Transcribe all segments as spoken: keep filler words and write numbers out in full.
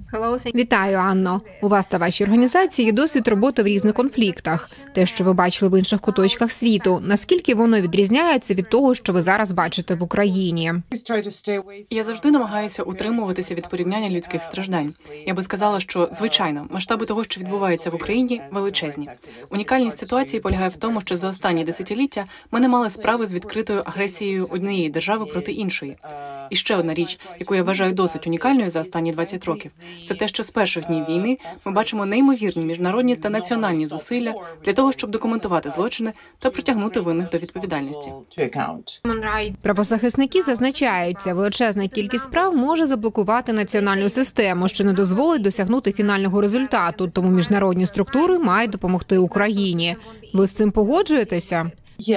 Вітаю, Анно. У вас та вашій організації є досвід роботи в різних конфліктах. Те, що ви бачили в інших куточках світу, наскільки воно відрізняється від того, що ви зараз бачите в Україні? Я завжди намагаюся утримуватися від порівняння людських страждань. Я би сказала, що, звичайно, масштаби того, що відбувається в Україні, величезні. Унікальність ситуації полягає в тому, що за останні десятиліття ми не мали справи з відкритою агресією однієї держави проти іншої. І ще одна річ, яку я вважаю досить унікальною за останні двадцять років, це те, що з перших днів війни ми бачимо неймовірні міжнародні та національні зусилля для того, щоб документувати злочини та притягнути винних до відповідальності. Правозахисники зазначають, ця величезна кількість справ може заблокувати національну систему, що не дозволить досягнути фінального результату, тому міжнародні структури мають допомогти Україні. Ви з цим погоджуєтеся?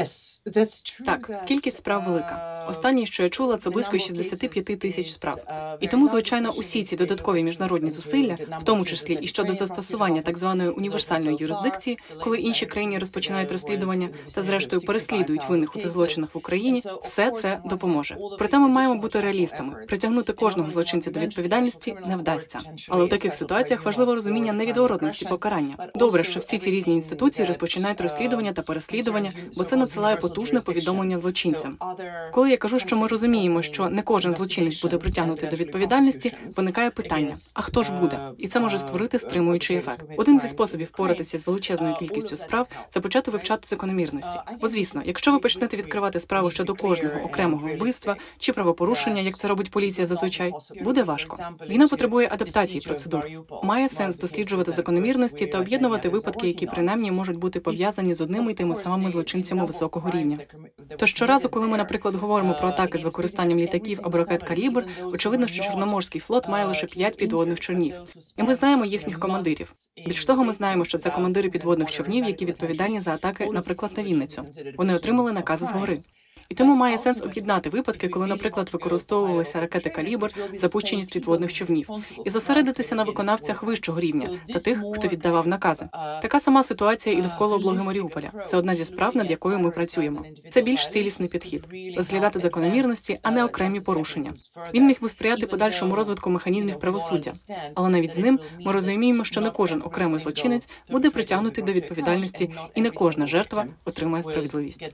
Так, кількість справ велика. Останнє, що я чула, це близько шістдесят п'ять тисяч справ. І тому, звичайно, усі ці додаткові міжнародні зусилля, в тому числі і щодо застосування так званої універсальної юрисдикції, коли інші країни розпочинають розслідування та, зрештою, переслідують винних у цих злочинах в Україні, все це допоможе. Проте ми маємо бути реалістами. Притягнути кожного злочинця до відповідальності не вдасться. Але у таких ситуаціях важливо розуміння невідворотності покарання. Добре, що всі ці різні інституції розпочинають розслідування та переслідування, бо це надсилає потужне повідомлення злочинцям. Коли я кажу, що ми розуміємо, що не кожен злочинець буде притягнутий до відповідальності, виникає питання: а хто ж буде? І це може створити стримуючий ефект. Один зі способів впоратися з величезною кількістю справ – це почати вивчати закономірності. Бо, звісно, якщо ви почнете відкривати справу щодо кожного окремого вбивства чи правопорушення, як це робить поліція зазвичай, буде важко. Війна потребує адаптації процедур. Має сенс досліджувати закономірності та об'єднувати випадки, які принаймні можуть бути пов'язані з одними й тими самими злочинцями високого рівня. Тож щоразу, коли ми, наприклад, говоримо про атаки з використанням літаків або ракет «Калібр», очевидно, що Чорноморський флот має лише п'ять підводних човнів. І ми знаємо їхніх командирів. Більш того, ми знаємо, що це командири підводних човнів, які відповідальні за атаки, наприклад, на Вінницю. Вони отримали накази згори. І тому має сенс об'єднати випадки, коли, наприклад, використовувалися ракети «Калібр», запущені з підводних човнів, і зосередитися на виконавцях вищого рівня та тих, хто віддавав накази. Така сама ситуація і довкола облоги Маріуполя. Це одна зі справ, над якою ми працюємо. Це більш цілісний підхід – розглядати закономірності, а не окремі порушення. Він міг би сприяти подальшому розвитку механізмів правосуддя. Але навіть з ним ми розуміємо, що не кожен окремий злочинець буде притягнутий до відповідальності, і не кожна жертва отримає справедливість.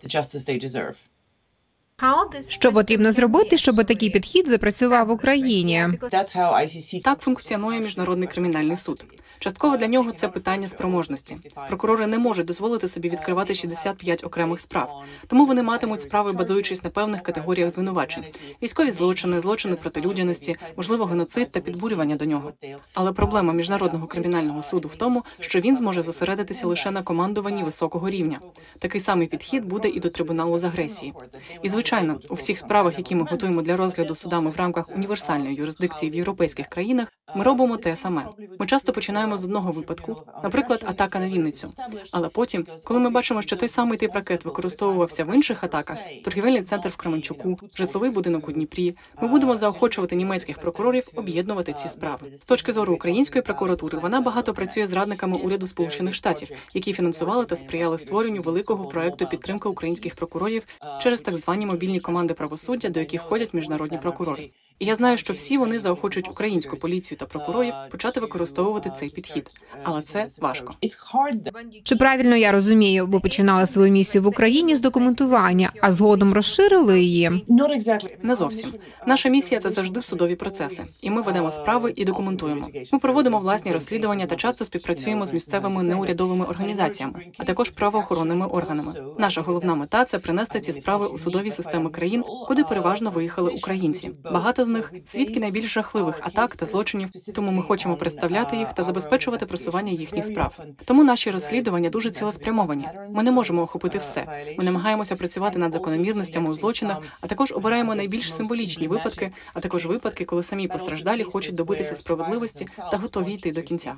Що потрібно зробити, щоб такий підхід запрацював в Україні? Так функціонує Міжнародний кримінальний суд. Частково для нього це питання спроможності. Прокурори не можуть дозволити собі відкривати шістдесят п'ять окремих справ. Тому вони матимуть справи, базуючись на певних категоріях звинувачень. Військові злочини, злочини проти людяності, можливо, геноцид та підбурювання до нього. Але проблема Міжнародного кримінального суду в тому, що він зможе зосередитися лише на командуванні високого рівня. Такий самий підхід буде і до трибуналу з агресії. І, звичайно, у всіх справах, які ми готуємо для розгляду судами в рамках універсальної юрисдикції в європейських країнах, ми робимо те саме. Ми часто починаємо з одного випадку, наприклад, атака на Вінницю. Але потім, коли ми бачимо, що той самий тип ракет використовувався в інших атаках, торгівельний центр в Кременчуку, житловий будинок у Дніпрі, ми будемо заохочувати німецьких прокурорів об'єднувати ці справи. З точки зору української прокуратури, вона багато працює з радниками уряду Сполучених Штатів, які фінансували та сприяли створенню великого проекту підтримки українських прокурорів через так звані мобільні команди правосуддя, до яких входять міжнародні прокурори. І я знаю, що всі вони заохочують українську поліцію та прокурорів почати використовувати цей підхід. Але це важко. Чи правильно я розумію, ви починали свою місію в Україні з документування, а згодом розширили її? Не зовсім. Наша місія – це завжди судові процеси. І ми ведемо справи і документуємо. Ми проводимо власні розслідування та часто співпрацюємо з місцевими неурядовими організаціями, а також правоохоронними органами. Наша головна мета – це принести ці справи у судові системи країн, куди переважно виїхали українці. Багато з них – свідки найбільш жахливих атак та злочинів, тому ми хочемо представляти їх та забезпечувати просування їхніх справ. Тому наші розслідування дуже цілеспрямовані. Ми не можемо охопити все. Ми намагаємося працювати над закономірностями у злочинах, а також обираємо найбільш символічні випадки, а також випадки, коли самі постраждалі хочуть добитися справедливості та готові йти до кінця.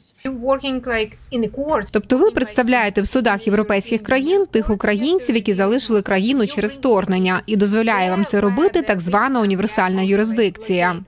Тобто ви представляєте в судах європейських країн тих українців, які залишили країну через вторгнення, і дозволяє вам це робити так звана універсальна юрисдикція.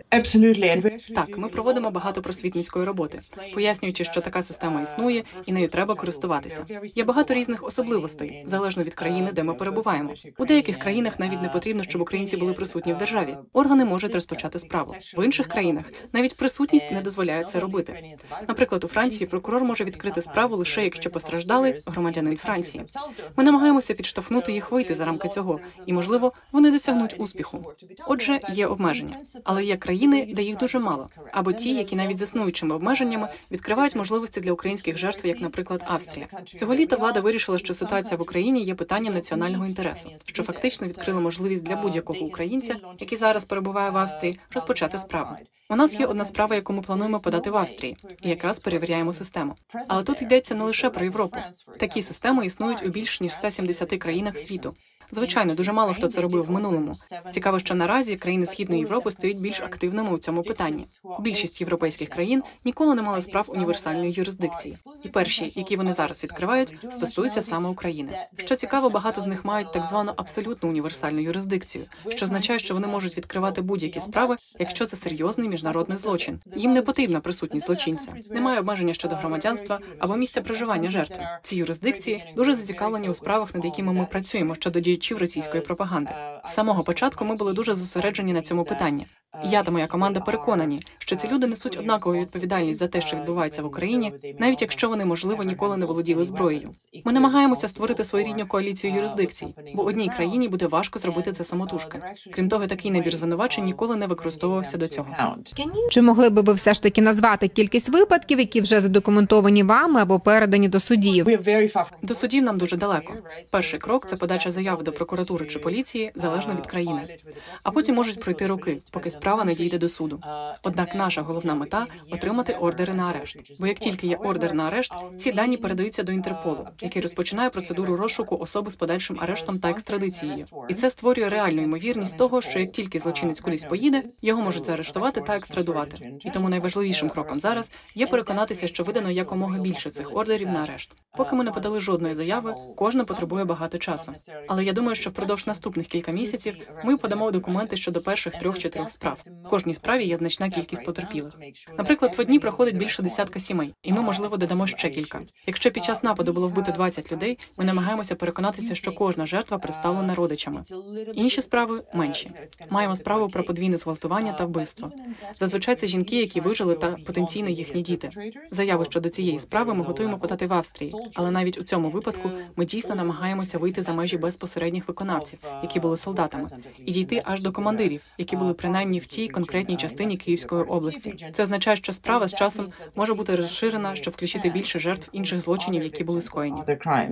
Так, ми проводимо багато просвітницької роботи, пояснюючи, що така система існує і нею треба користуватися. Є багато різних особливостей, залежно від країни, де ми перебуваємо. У деяких країнах навіть не потрібно, щоб українці були присутні в державі. Органи можуть розпочати справу. В інших країнах навіть присутність не дозволяє це робити. Наприклад, у Франції прокурор може відкрити справу лише якщо постраждали громадянин Франції. Ми намагаємося підштовхнути їх вийти за рамки цього, і, можливо, вони досягнуть успіху. Отже, є обмеження. Але є країни, де їх дуже мало. Або ті, які навіть з існуючими обмеженнями відкривають можливості для українських жертв, як, наприклад, Австрія. Цього літа влада вирішила, що ситуація в Україні є питанням національного інтересу, що фактично відкрила можливість для будь-якого українця, який зараз перебуває в Австрії, розпочати справу. У нас є одна справа, яку ми плануємо подати в Австрії, і якраз перевіряємо систему. Але тут йдеться не лише про Європу. Такі системи існують у більш ніж ста сімдесяти країнах світу. Звичайно, дуже мало хто це робив в минулому. Цікаво, що наразі країни Східної Європи стають більш активними у цьому питанні. Більшість європейських країн ніколи не мали справ універсальної юрисдикції. І перші, які вони зараз відкривають, стосуються саме України. Що цікаво, багато з них мають так звану абсолютну універсальну юрисдикцію, що означає, що вони можуть відкривати будь-які справи, якщо це серйозний міжнародний злочин. Їм не потрібна присутність злочинця. Немає обмеження щодо громадянства або місця проживання жертви. Ці юрисдикції дуже зацікавлені у справах, над якими ми працюємо щодо діячів російської пропаганди. З самого початку ми були дуже зосереджені на цьому питанні. Я та моя команда переконані, що ці люди несуть однакову відповідальність за те, що відбувається в Україні, навіть якщо вони, можливо, ніколи не володіли зброєю. Ми намагаємося створити своєрідню коаліцію юрисдикцій, бо одній країні буде важко зробити це самотужки. Крім того, такий набір звинувачень ніколи не використовувався до цього. Чи могли би ви все ж таки назвати кількість випадків, які вже задокументовані вами або передані до судів? До судів нам дуже далеко. Перший крок – це подача заяви до прокуратури чи поліції, залежно від країни. А потім можуть пройти роки, поки справа не дійде до суду. Однак наша головна мета – отримати ордери на арешт. Бо як тільки є ордер на арешт, ці дані передаються до Інтерполу, який розпочинає процедуру розшуку особи з подальшим арештом та екстрадицією. І це створює реальну ймовірність того, що як тільки злочинець кудись поїде, його можуть заарештувати та екстрадувати. І тому найважливішим кроком зараз є переконатися, що видано якомога більше цих ордерів на арешт. Поки ми не подали жодної заяви, кожна потребує багато часу. Але я думаю, що впродовж наступних кілька місяців ми подамо документи щодо перших трьох-чотирьох справ. В кожній справі є значна кількість потерпілих. Наприклад, в одній проходить більше десятка сімей, і ми, можливо, додамо ще кілька. Якщо під час нападу було вбито двадцять людей, ми намагаємося переконатися, що кожна жертва представлена родичами. Інші справи менші. Маємо справу про подвійне зґвалтування та вбивство. Зазвичай це жінки, які вижили, та потенційно їхні діти. Заяви щодо цієї справи ми готуємо подати в Австрії, але навіть у цьому випадку ми дійсно намагаємося вийти за межі безпосередніх виконавців, які були солдатами, і дійти аж до командирів, які були принаймні в тій конкретній частині Київської області. Це означає, що справа з часом може бути розширена, щоб включити більше жертв інших злочинів, які були скоєні.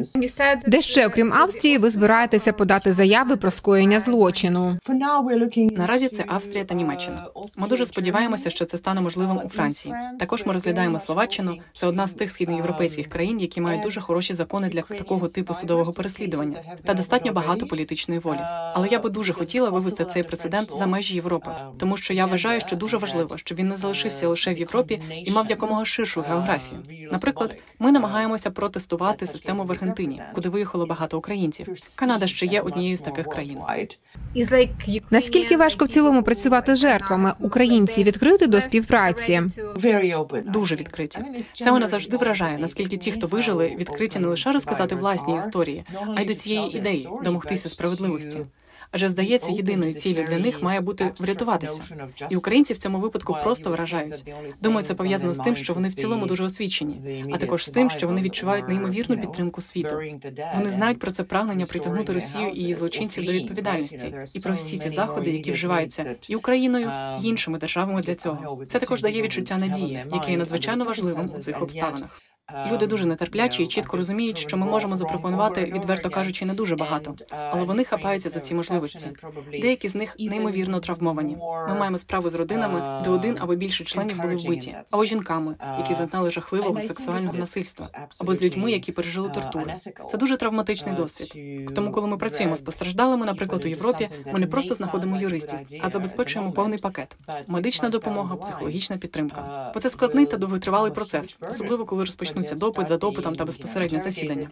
Де ще, окрім Австрії, ви збираєтеся подати заяви про скоєння злочину? Наразі це Австрія та Німеччина. Ми дуже сподіваємося, що це стане можливим у Франції. Також ми розглядаємо Словаччину. Це одна з тих східноєвропейських країн, які мають дуже хороші закони для такого типу судового переслідування та достатньо багато політичної волі. Але я би дуже хотіла вивести цей прецедент за межі Європи, тому що я вважаю, що дуже важливо, щоб він не залишився лише в Європі і мав якомога ширшу географію. Наприклад, ми намагаємося протестувати систему в Аргентині, куди виїхало багато українців. Канада ще є однією з таких країн. Наскільки важко в цілому працювати з жертвами? Українці відкриті до співпраці? Дуже відкриті. Це мене завжди вражає, наскільки ті, хто вижили, відкриті не лише розказати власні історії, а й до цієї ідеї – домогтися справедливості. Адже, здається, єдиною ціллю для них має бути врятуватися. І українці в цьому випадку просто вражають. Думаю, це пов'язано з тим, що вони в цілому дуже освічені, а також з тим, що вони відчувають неймовірну підтримку світу. Вони знають про це прагнення притягнути Росію і її злочинців до відповідальності, і про всі ці заходи, які вживаються і Україною, і іншими державами для цього. Це також дає відчуття надії, яке є надзвичайно важливим у цих обставинах. Люди дуже нетерплячі і чітко розуміють, що ми можемо запропонувати, відверто кажучи, не дуже багато, але вони хапаються за ці можливості. Деякі з них неймовірно травмовані. Ми маємо справу з родинами, де один або більше членів були вбиті, або жінками, які зазнали жахливого сексуального насильства, або з людьми, які пережили тортури. Це дуже травматичний досвід. Тому, коли ми працюємо з постраждалими, наприклад, у Європі, ми не просто знаходимо юристів, а забезпечуємо повний пакет – медична допомога, психологічна підтримка. Бо це складний та довготривалий процес, особливо коли розпочнуть почнуться допит за допитом та безпосередньо засідання.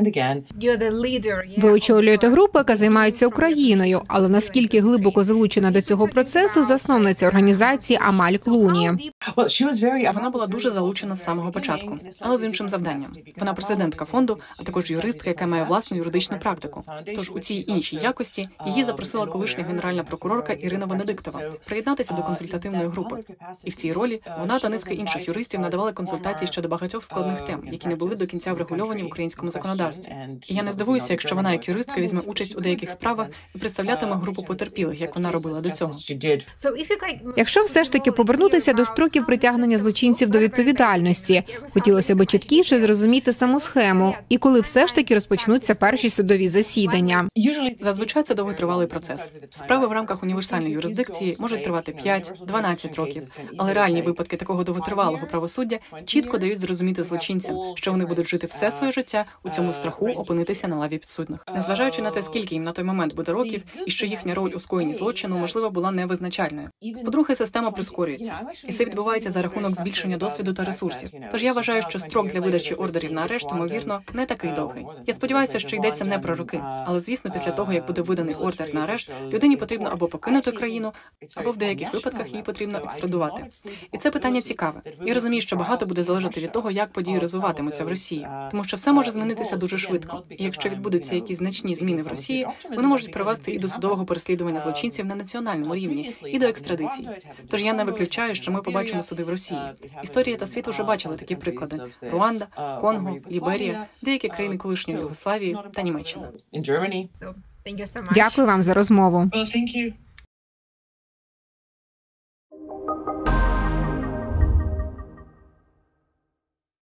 Ви очолюєте групу, яка займається Україною, але наскільки глибоко залучена до цього процесу засновниця організації Амаль Клуні? Вона була дуже залучена з самого початку, але з іншим завданням. Вона президентка фонду, а також юристка, яка має власну юридичну практику. Тож у цій іншій якості її запросила колишня генеральна прокурорка Ірина Венедиктова приєднатися до консультативної групи. І в цій ролі вона та низка інших юристів надавали консультації щодо багатьох складних тем, які не були до кінця врегульовані в українському законодавстві. І я не здивуюся, якщо вона як юристка візьме участь у деяких справах і представлятиме групу потерпілих, як вона робила до цього. Якщо все ж таки повернутися до строків притягнення злочинців до відповідальності, хотілося б чіткіше зрозуміти саму схему і коли все ж таки розпочнуться перші судові засідання. Зазвичай це довготривалий процес. Справи в рамках універсальної юрисдикції можуть тривати п'ять-дванадцять років, але реальні випадки такого довготривалого правосуддя чітко дають зрозуміти злочинцям, що вони будуть жити все своє життя у цьому страху опинитися на лаві підсудних. Незважаючи на те, скільки їм на той момент буде років, і що їхня роль у скоєнні злочину, можливо, була невизначальною. По-друге, система прискорюється. І це відбувається за рахунок збільшення досвіду та ресурсів. Тож я вважаю, що строк для видачі ордерів на арешт, ймовірно, не такий довгий. Я сподіваюся, що йдеться не про роки. Але, звісно, після того, як буде виданий ордер на арешт, людині потрібно або покинути країну, або в деяких випадках її потрібно екстрадувати. І це питання цікаве. Я розумію, що багато буде залежати від того, як події розвиватимуться в Росії. Тому що все може змінитися дуже швидко. І якщо відбудуться якісь значні зміни в Росії, вони можуть привести і до судового переслідування злочинців на національному рівні, і до екстрадиції. Тож я не виключаю, що ми побачимо суди в Росії. Історія та світ вже бачили такі приклади: Руанда, Конго, Ліберія, деякі країни колишньої Югославії та Німеччина. Дякую вам за розмову. Well, thank you.